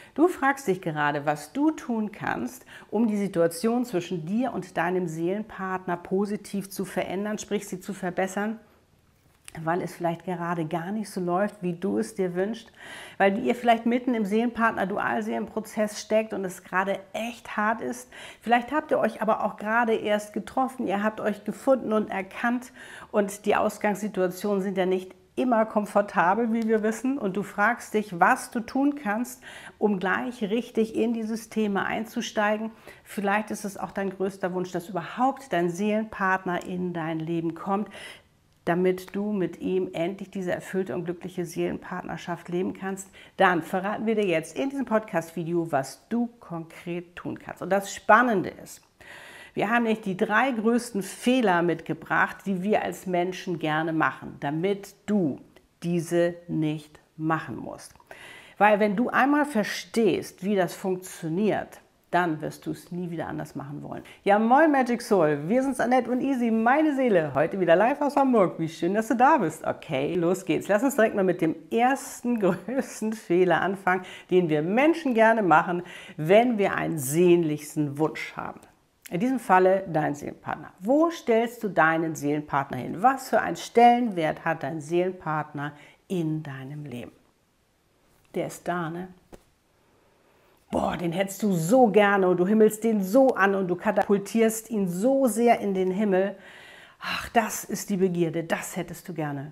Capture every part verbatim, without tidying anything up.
Du fragst dich gerade, was du tun kannst, um die Situation zwischen dir und deinem Seelenpartner positiv zu verändern, sprich sie zu verbessern, weil es vielleicht gerade gar nicht so läuft, wie du es dir wünschst, weil ihr vielleicht mitten im Seelenpartner-Dualseelenprozess steckt und es gerade echt hart ist. Vielleicht habt ihr euch aber auch gerade erst getroffen, ihr habt euch gefunden und erkannt und die Ausgangssituationen sind ja nicht immer komfortabel, wie wir wissen, und du fragst dich, was du tun kannst, um gleich richtig in dieses Thema einzusteigen. Vielleicht ist es auch dein größter Wunsch, dass überhaupt dein Seelenpartner in dein Leben kommt, damit du mit ihm endlich diese erfüllte und glückliche Seelenpartnerschaft leben kannst. Dann verraten wir dir jetzt in diesem Podcast-Video, was du konkret tun kannst. Und das Spannende ist, wir haben nicht die drei größten Fehler mitgebracht, die wir als Menschen gerne machen, damit du diese nicht machen musst. Weil wenn du einmal verstehst, wie das funktioniert, dann wirst du es nie wieder anders machen wollen. Ja, moin Magic Soul, wir sind's Annette und Easy, meine Seele, heute wieder live aus Hamburg. Wie schön, dass du da bist. Okay, los geht's. Lass uns direkt mal mit dem ersten größten Fehler anfangen, den wir Menschen gerne machen, wenn wir einen sehnlichsten Wunsch haben. In diesem Falle dein Seelenpartner. Wo stellst du deinen Seelenpartner hin? Was für einen Stellenwert hat dein Seelenpartner in deinem Leben? Der ist da, ne? Boah, den hättest du so gerne und du himmelst den so an und du katapultierst ihn so sehr in den Himmel. Ach, das ist die Begierde, das hättest du gerne.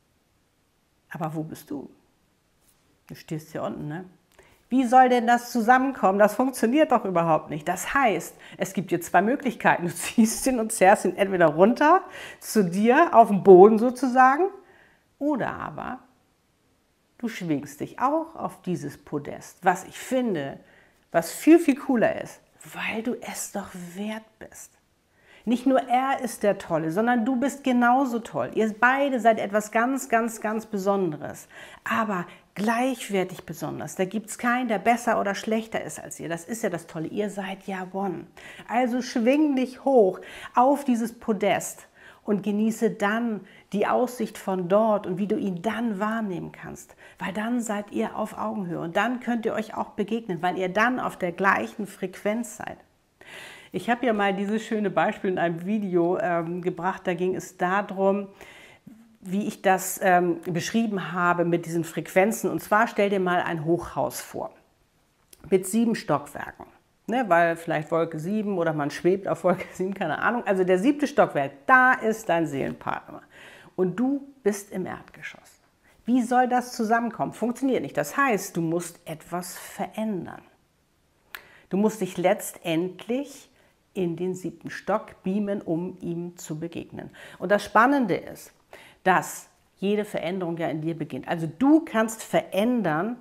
Aber wo bist du? Du stehst hier unten, ne? Wie soll denn das zusammenkommen? Das funktioniert doch überhaupt nicht. Das heißt, es gibt hier zwei Möglichkeiten. Du ziehst ihn und zerrst ihn entweder runter zu dir, auf den Boden sozusagen, oder aber du schwingst dich auch auf dieses Podest, was ich finde, was viel, viel cooler ist, weil du es doch wert bist. Nicht nur er ist der Tolle, sondern du bist genauso toll. Ihr beide seid etwas ganz, ganz, ganz Besonderes, aber gleichwertig besonders. Da gibt es keinen, der besser oder schlechter ist als ihr. Das ist ja das Tolle. Ihr seid ja One. Also schwing dich hoch auf dieses Podest und genieße dann die Aussicht von dort und wie du ihn dann wahrnehmen kannst. Weil dann seid ihr auf Augenhöhe und dann könnt ihr euch auch begegnen, weil ihr dann auf der gleichen Frequenz seid. Ich habe ja mal dieses schöne Beispiel in einem Video ähm, gebracht, da ging es darum, wie ich das ähm, beschrieben habe mit diesen Frequenzen. Und zwar stell dir mal ein Hochhaus vor mit sieben Stockwerken. Ne, weil vielleicht Wolke sieben oder man schwebt auf Wolke sieben, keine Ahnung. Also der siebte Stockwerk, da ist dein Seelenpartner. Und du bist im Erdgeschoss. Wie soll das zusammenkommen? Funktioniert nicht. Das heißt, du musst etwas verändern. Du musst dich letztendlich in den siebten Stock beamen, um ihm zu begegnen. Und das Spannende ist, dass jede Veränderung ja in dir beginnt. Also du kannst verändern,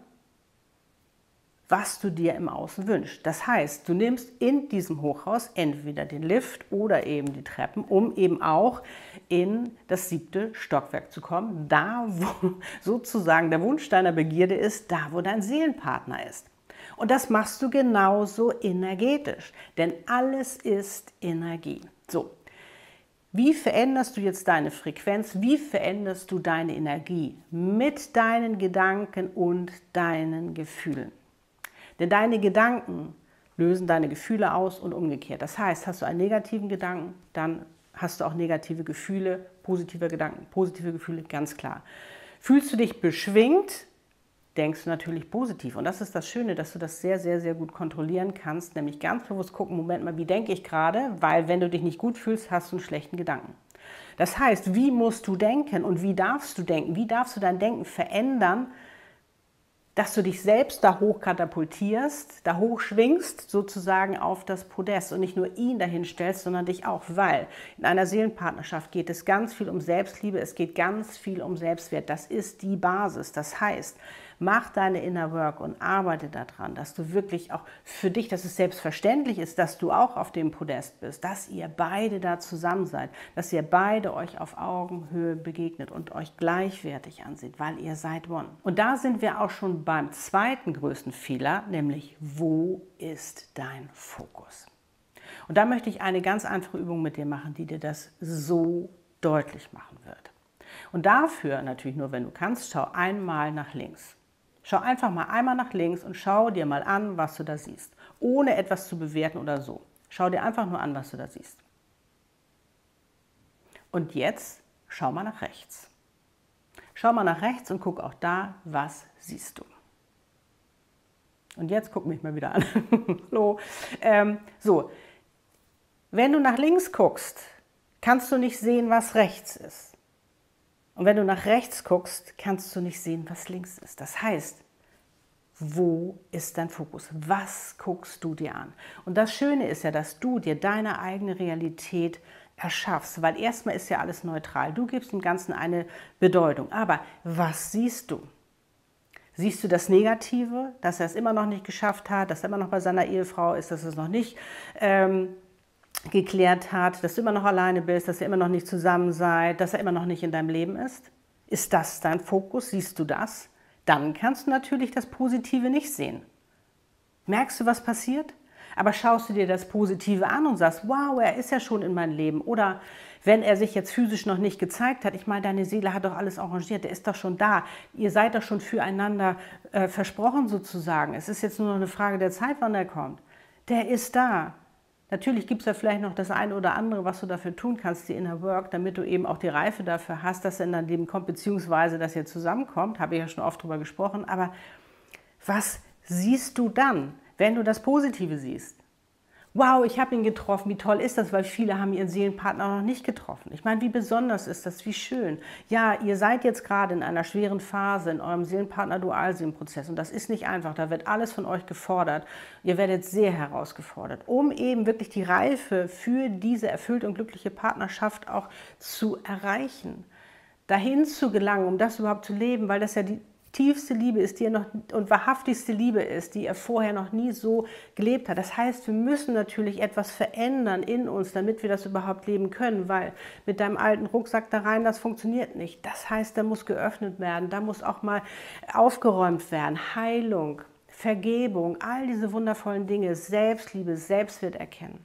was du dir im Außen wünschst. Das heißt, du nimmst in diesem Hochhaus entweder den Lift oder eben die Treppen, um eben auch in das siebte Stockwerk zu kommen, da wo sozusagen der Wunsch deiner Begierde ist, da wo dein Seelenpartner ist. Und das machst du genauso energetisch, denn alles ist Energie. So, wie veränderst du jetzt deine Frequenz? Wie veränderst du deine Energie mit deinen Gedanken und deinen Gefühlen? Denn deine Gedanken lösen deine Gefühle aus und umgekehrt. Das heißt, hast du einen negativen Gedanken, dann hast du auch negative Gefühle, positive Gedanken, positive Gefühle, ganz klar. Fühlst du dich beschwingt, denkst du natürlich positiv. Und das ist das Schöne, dass du das sehr, sehr, sehr gut kontrollieren kannst. Nämlich ganz bewusst gucken, Moment mal, wie denke ich gerade? Weil wenn du dich nicht gut fühlst, hast du einen schlechten Gedanken. Das heißt, wie musst du denken und wie darfst du denken? Wie darfst du dein Denken verändern, dass du dich selbst da hoch katapultierst, da hochschwingst, sozusagen auf das Podest und nicht nur ihn dahin stellst, sondern dich auch, weil in einer Seelenpartnerschaft geht es ganz viel um Selbstliebe, es geht ganz viel um Selbstwert, das ist die Basis. Das heißt, mach deine Inner Work und arbeite daran, dass du wirklich auch für dich, dass es selbstverständlich ist, dass du auch auf dem Podest bist, dass ihr beide da zusammen seid, dass ihr beide euch auf Augenhöhe begegnet und euch gleichwertig ansieht, weil ihr seid One. Und da sind wir auch schon beim zweiten größten Fehler, nämlich wo ist dein Fokus? Und da möchte ich eine ganz einfache Übung mit dir machen, die dir das so deutlich machen wird. Und dafür, natürlich nur wenn du kannst, schau einmal nach links. Schau einfach mal einmal nach links und schau dir mal an, was du da siehst, ohne etwas zu bewerten oder so. Schau dir einfach nur an, was du da siehst. Und jetzt schau mal nach rechts. Schau mal nach rechts und guck auch da, was siehst du. Und jetzt guck mich mal wieder an. Hallo. Ähm, so, wenn du nach links guckst, kannst du nicht sehen, was rechts ist. Und wenn du nach rechts guckst, kannst du nicht sehen, was links ist. Das heißt, wo ist dein Fokus? Was guckst du dir an? Und das Schöne ist ja, dass du dir deine eigene Realität erschaffst, weil erstmal ist ja alles neutral. Du gibst dem Ganzen eine Bedeutung. Aber was siehst du? Siehst du das Negative, dass er es immer noch nicht geschafft hat, dass er immer noch bei seiner Ehefrau ist, dass er es noch nicht ähm, geklärt hat, dass du immer noch alleine bist, dass ihr immer noch nicht zusammen seid, dass er immer noch nicht in deinem Leben ist? Ist das dein Fokus? Siehst du das? Dann kannst du natürlich das Positive nicht sehen. Merkst du, was passiert? Aber schaust du dir das Positive an und sagst, wow, er ist ja schon in meinem Leben. Oder wenn er sich jetzt physisch noch nicht gezeigt hat, ich meine, deine Seele hat doch alles arrangiert, der ist doch schon da. Ihr seid doch schon füreinander äh, versprochen sozusagen. Es ist jetzt nur noch eine Frage der Zeit, wann er kommt. Der ist da. Natürlich gibt es ja vielleicht noch das eine oder andere, was du dafür tun kannst, die Inner Work, damit du eben auch die Reife dafür hast, dass er in dein Leben kommt, beziehungsweise dass ihr zusammenkommt. Habe ich ja schon oft drüber gesprochen. Aber was siehst du dann, wenn du das Positive siehst? Wow, ich habe ihn getroffen, wie toll ist das, weil viele haben ihren Seelenpartner noch nicht getroffen. Ich meine, wie besonders ist das, wie schön. Ja, ihr seid jetzt gerade in einer schweren Phase in eurem Seelenpartner-Dualseelenprozess und das ist nicht einfach, da wird alles von euch gefordert. Ihr werdet sehr herausgefordert, um eben wirklich die Reife für diese erfüllte und glückliche Partnerschaft auch zu erreichen. Dahin zu gelangen, um das überhaupt zu leben, weil das ja die tiefste Liebe ist, die er noch und wahrhaftigste Liebe ist, die er vorher noch nie so gelebt hat. Das heißt, wir müssen natürlich etwas verändern in uns, damit wir das überhaupt leben können, weil mit deinem alten Rucksack da rein, das funktioniert nicht. Das heißt, da muss geöffnet werden, da muss auch mal aufgeräumt werden, Heilung, Vergebung, all diese wundervollen Dinge, Selbstliebe, Selbstwert erkennen.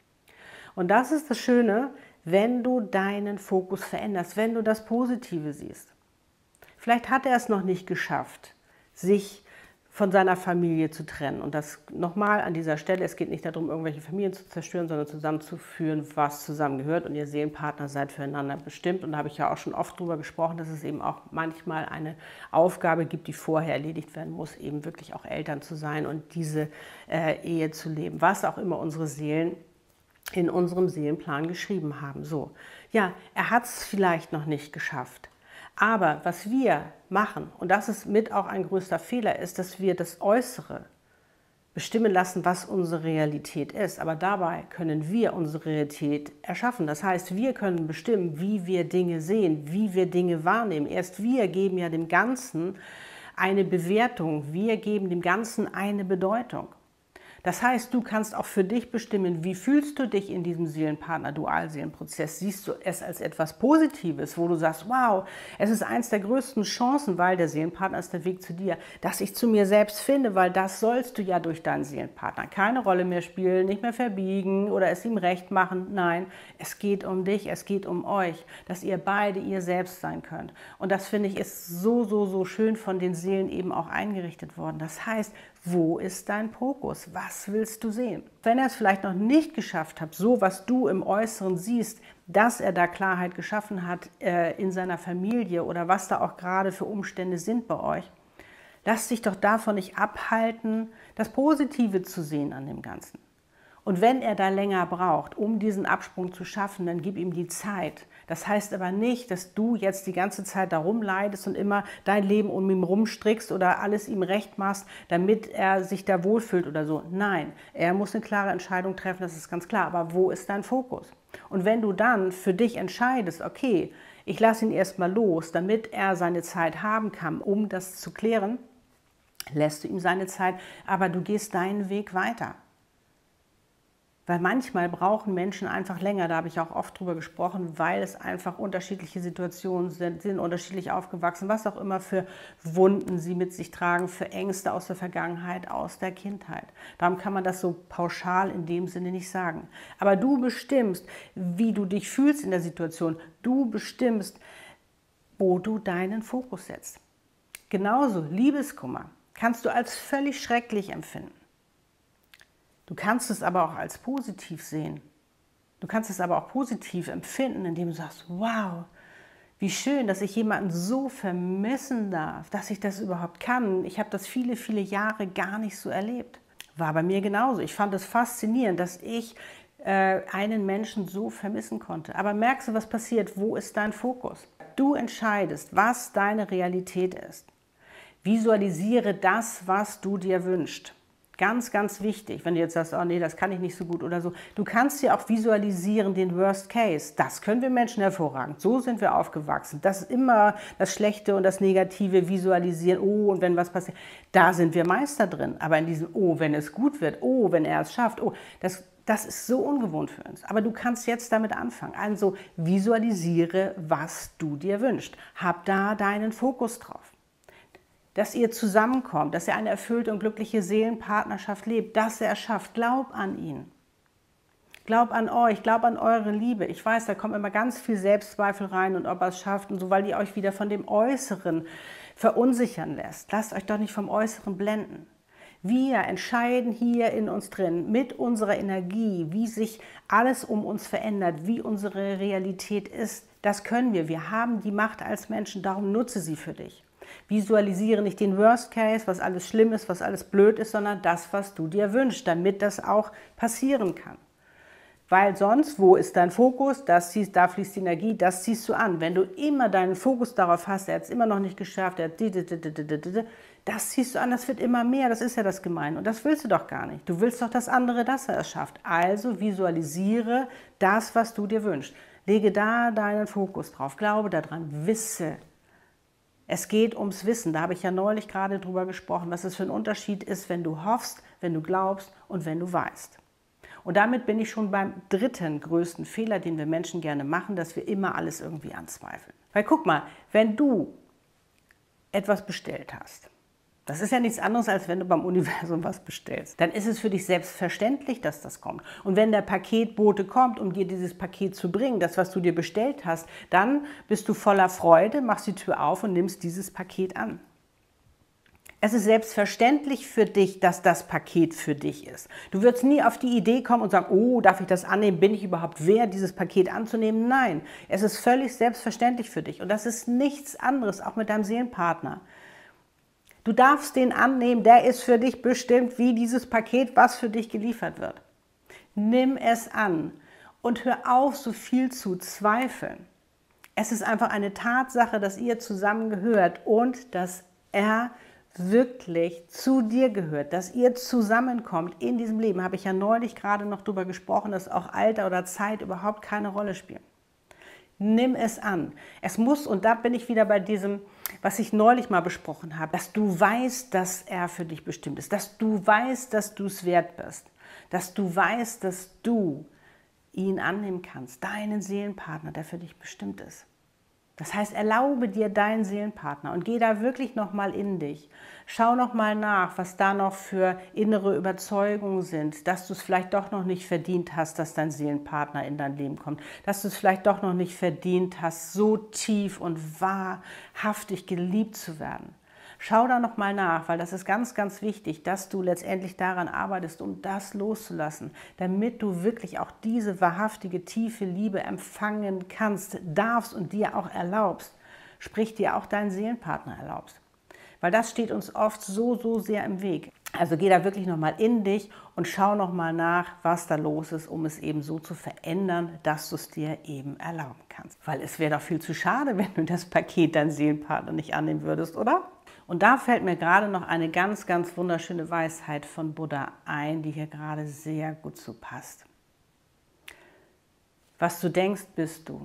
Und das ist das Schöne, wenn du deinen Fokus veränderst, wenn du das Positive siehst. Vielleicht hat er es noch nicht geschafft, sich von seiner Familie zu trennen. Und das nochmal an dieser Stelle, es geht nicht darum, irgendwelche Familien zu zerstören, sondern zusammenzuführen, was zusammengehört. Und ihr Seelenpartner seid füreinander bestimmt. Und da habe ich ja auch schon oft drüber gesprochen, dass es eben auch manchmal eine Aufgabe gibt, die vorher erledigt werden muss, eben wirklich auch Eltern zu sein und diese äh, Ehe zu leben. Was auch immer unsere Seelen in unserem Seelenplan geschrieben haben. So, ja, er hat es vielleicht noch nicht geschafft. Aber was wir machen, und das ist mit auch ein größter Fehler, ist, dass wir das Äußere bestimmen lassen, was unsere Realität ist. Aber dabei können wir unsere Realität erschaffen. Das heißt, wir können bestimmen, wie wir Dinge sehen, wie wir Dinge wahrnehmen. Erst wir geben ja dem Ganzen eine Bewertung, wir geben dem Ganzen eine Bedeutung. Das heißt, du kannst auch für dich bestimmen, wie fühlst du dich in diesem Seelenpartner-Dualseelenprozess? Siehst du es als etwas Positives, wo du sagst, wow, es ist eins der größten Chancen, weil der Seelenpartner ist der Weg zu dir, dass ich zu mir selbst finde, weil das sollst du ja durch deinen Seelenpartner. Keine Rolle mehr spielen, nicht mehr verbiegen oder es ihm recht machen. Nein, es geht um dich, es geht um euch, dass ihr beide ihr selbst sein könnt. Und das finde ich ist so, so, so schön von den Seelen eben auch eingerichtet worden. Das heißt, wo ist dein Fokus? Was willst du sehen? Wenn er es vielleicht noch nicht geschafft hat, so was du im Äußeren siehst, dass er da Klarheit geschaffen hat äh, in seiner Familie oder was da auch gerade für Umstände sind bei euch, lass dich doch davon nicht abhalten, das Positive zu sehen an dem Ganzen. Und wenn er da länger braucht, um diesen Absprung zu schaffen, dann gib ihm die Zeit. Das heißt aber nicht, dass du jetzt die ganze Zeit darum leidest und immer dein Leben um ihn rumstrickst oder alles ihm recht machst, damit er sich da wohlfühlt oder so. Nein, er muss eine klare Entscheidung treffen, das ist ganz klar. Aber wo ist dein Fokus? Und wenn du dann für dich entscheidest, okay, ich lasse ihn erstmal los, damit er seine Zeit haben kann, um das zu klären, lässt du ihm seine Zeit, aber du gehst deinen Weg weiter. Weil manchmal brauchen Menschen einfach länger, da habe ich auch oft drüber gesprochen, weil es einfach unterschiedliche Situationen sind, sind unterschiedlich aufgewachsen, was auch immer für Wunden sie mit sich tragen, für Ängste aus der Vergangenheit, aus der Kindheit. Darum kann man das so pauschal in dem Sinne nicht sagen. Aber du bestimmst, wie du dich fühlst in der Situation. Du bestimmst, wo du deinen Fokus setzt. Genauso Liebeskummer kannst du als völlig schrecklich empfinden. Du kannst es aber auch als positiv sehen. Du kannst es aber auch positiv empfinden, indem du sagst, wow, wie schön, dass ich jemanden so vermissen darf, dass ich das überhaupt kann. Ich habe das viele, viele Jahre gar nicht so erlebt. War bei mir genauso. Ich fand es faszinierend, dass ich äh, einen Menschen so vermissen konnte. Aber merkst du, was passiert? Wo ist dein Fokus? Du entscheidest, was deine Realität ist. Visualisiere das, was du dir wünschst. Ganz, ganz wichtig, wenn du jetzt sagst, oh nee, das kann ich nicht so gut oder so. Du kannst dir auch visualisieren den Worst Case. Das können wir Menschen hervorragend. So sind wir aufgewachsen. Das ist immer das Schlechte und das Negative visualisieren. Oh, und wenn was passiert, da sind wir Meister drin. Aber in diesem, oh, wenn es gut wird, oh, wenn er es schafft, oh, das, das ist so ungewohnt für uns. Aber du kannst jetzt damit anfangen. Also visualisiere, was du dir wünschst. Hab da deinen Fokus drauf. Dass ihr zusammenkommt, dass ihr eine erfüllte und glückliche Seelenpartnerschaft lebt, dass er es schafft. Glaub an ihn. Glaub an euch, glaub an eure Liebe. Ich weiß, da kommt immer ganz viel Selbstzweifel rein und ob er es schafft und so, weil ihr euch wieder von dem Äußeren verunsichern lässt. Lasst euch doch nicht vom Äußeren blenden. Wir entscheiden hier in uns drin mit unserer Energie, wie sich alles um uns verändert, wie unsere Realität ist. Das können wir. Wir haben die Macht als Menschen, darum nutze sie für dich. Visualisiere nicht den Worst Case, was alles schlimm ist, was alles blöd ist, sondern das, was du dir wünschst, damit das auch passieren kann. Weil sonst, wo ist dein Fokus? Das ziehst, da fließt die Energie, das ziehst du an. Wenn du immer deinen Fokus darauf hast, er hat es immer noch nicht geschafft, er hat das ziehst du an, das wird immer mehr, das ist ja das Gemeine. Und das willst du doch gar nicht. Du willst doch das andere, dass er es schafft. Also visualisiere das, was du dir wünschst. Lege da deinen Fokus drauf, glaube daran, wisse. Es geht ums Wissen, da habe ich ja neulich gerade drüber gesprochen, was es für ein Unterschied ist, wenn du hoffst, wenn du glaubst und wenn du weißt. Und damit bin ich schon beim dritten größten Fehler, den wir Menschen gerne machen, dass wir immer alles irgendwie anzweifeln. Weil guck mal, wenn du etwas bestellt hast, das ist ja nichts anderes, als wenn du beim Universum was bestellst. Dann ist es für dich selbstverständlich, dass das kommt. Und wenn der Paketbote kommt, um dir dieses Paket zu bringen, das, was du dir bestellt hast, dann bist du voller Freude, machst die Tür auf und nimmst dieses Paket an. Es ist selbstverständlich für dich, dass das Paket für dich ist. Du würdest nie auf die Idee kommen und sagen, oh, darf ich das annehmen? Bin ich überhaupt wert, dieses Paket anzunehmen? Nein, es ist völlig selbstverständlich für dich. Und das ist nichts anderes, auch mit deinem Seelenpartner. Du darfst den annehmen, der ist für dich bestimmt wie dieses Paket, was für dich geliefert wird. Nimm es an und hör auf, so viel zu zweifeln. Es ist einfach eine Tatsache, dass ihr zusammengehört und dass er wirklich zu dir gehört, dass ihr zusammenkommt in diesem Leben. Habe ich ja neulich gerade noch darüber gesprochen, dass auch Alter oder Zeit überhaupt keine Rolle spielen. Nimm es an. Es muss, und da bin ich wieder bei diesem, was ich neulich mal besprochen habe, dass du weißt, dass er für dich bestimmt ist, dass du weißt, dass du es wert bist, dass du weißt, dass du ihn annehmen kannst, deinen Seelenpartner, der für dich bestimmt ist. Das heißt, erlaube dir deinen Seelenpartner und geh da wirklich nochmal in dich. Schau nochmal nach, was da noch für innere Überzeugungen sind, dass du es vielleicht doch noch nicht verdient hast, dass dein Seelenpartner in dein Leben kommt, dass du es vielleicht doch noch nicht verdient hast, so tief und wahrhaftig geliebt zu werden. Schau da nochmal nach, weil das ist ganz, ganz wichtig, dass du letztendlich daran arbeitest, um das loszulassen, damit du wirklich auch diese wahrhaftige, tiefe Liebe empfangen kannst, darfst und dir auch erlaubst, sprich dir auch deinen Seelenpartner erlaubst. Weil das steht uns oft so, so sehr im Weg. Also geh da wirklich nochmal in dich und schau nochmal nach, was da los ist, um es eben so zu verändern, dass du es dir eben erlauben kannst. Weil es wäre doch viel zu schade, wenn du das Paket deinen Seelenpartner nicht annehmen würdest, oder? Und da fällt mir gerade noch eine ganz, ganz wunderschöne Weisheit von Buddha ein, die hier gerade sehr gut zu passt. Was du denkst, bist du.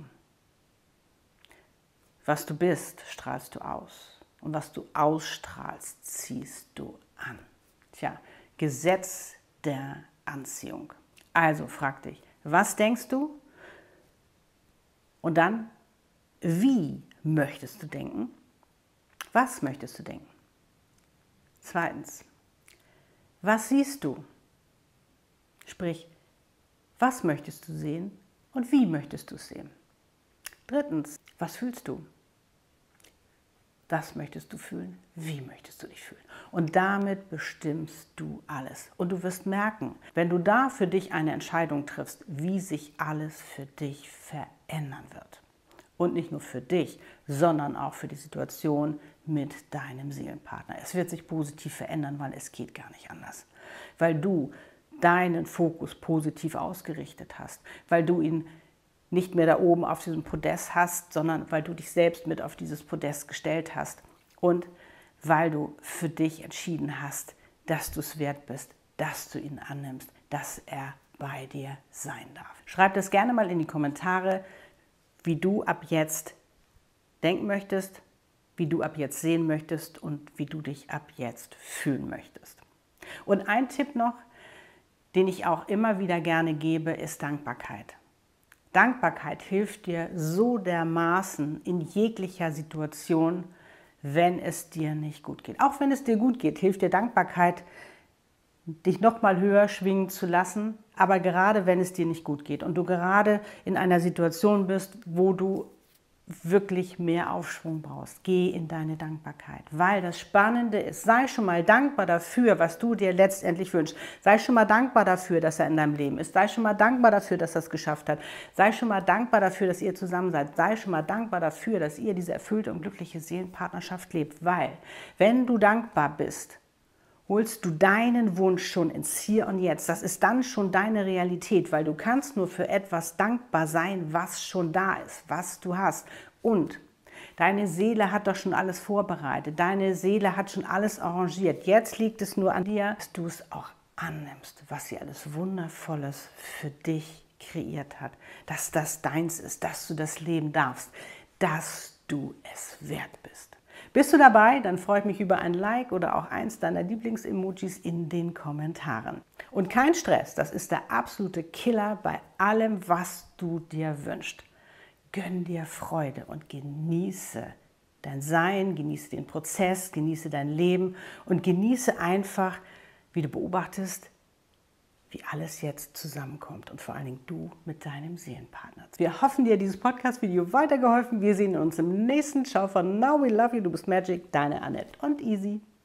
Was du bist, strahlst du aus. Und was du ausstrahlst, ziehst du an. Tja, Gesetz der Anziehung. Also frag dich, was denkst du? Und dann, wie möchtest du denken? Was möchtest du denken? Zweitens, was siehst du? Sprich, was möchtest du sehen und wie möchtest du es sehen? Drittens, was fühlst du? Das möchtest du fühlen. Wie möchtest du dich fühlen? Und damit bestimmst du alles. Und du wirst merken, wenn du da für dich eine Entscheidung triffst, wie sich alles für dich verändern wird. Und nicht nur für dich, sondern auch für die Situation mit deinem Seelenpartner. Es wird sich positiv verändern, weil es geht gar nicht anders. Weil du deinen Fokus positiv ausgerichtet hast, weil du ihn nicht mehr da oben auf diesem Podest hast, sondern weil du dich selbst mit auf dieses Podest gestellt hast und weil du für dich entschieden hast, dass du es wert bist, dass du ihn annimmst, dass er bei dir sein darf. Schreib das gerne mal in die Kommentare, wie du ab jetzt denken möchtest, wie du ab jetzt sehen möchtest und wie du dich ab jetzt fühlen möchtest. Und ein Tipp noch, den ich auch immer wieder gerne gebe, ist Dankbarkeit. Dankbarkeit hilft dir so dermaßen in jeglicher Situation, wenn es dir nicht gut geht. Auch wenn es dir gut geht, hilft dir Dankbarkeit, dich noch mal höher schwingen zu lassen. Aber gerade wenn es dir nicht gut geht und du gerade in einer Situation bist, wo du wirklich mehr Aufschwung brauchst, geh in deine Dankbarkeit. Weil das Spannende ist, sei schon mal dankbar dafür, was du dir letztendlich wünschst. Sei schon mal dankbar dafür, dass er in deinem Leben ist. Sei schon mal dankbar dafür, dass er es geschafft hat. Sei schon mal dankbar dafür, dass ihr zusammen seid. Sei schon mal dankbar dafür, dass ihr diese erfüllte und glückliche Seelenpartnerschaft lebt. Weil, wenn du dankbar bist, holst du deinen Wunsch schon ins Hier und Jetzt. Das ist dann schon deine Realität, weil du kannst nur für etwas dankbar sein, was schon da ist, was du hast. Und deine Seele hat doch schon alles vorbereitet. Deine Seele hat schon alles arrangiert. Jetzt liegt es nur an dir, dass du es auch annimmst, was sie alles Wundervolles für dich kreiert hat. Dass das deins ist, dass du das leben darfst, dass du es wert bist. Bist du dabei? Dann freue ich mich über ein Like oder auch eins deiner Lieblings-Emojis in den Kommentaren. Und kein Stress, das ist der absolute Killer bei allem, was du dir wünschst. Gönn dir Freude und genieße dein Sein, genieße den Prozess, genieße dein Leben und genieße einfach, wie du beobachtest, wie alles jetzt zusammenkommt und vor allen Dingen du mit deinem Seelenpartner. Wir hoffen, dir hat dieses Podcast-Video weitergeholfen. Wir sehen uns im nächsten. Ciao von Now We Love You. Du bist Magic, deine Annette und Easy.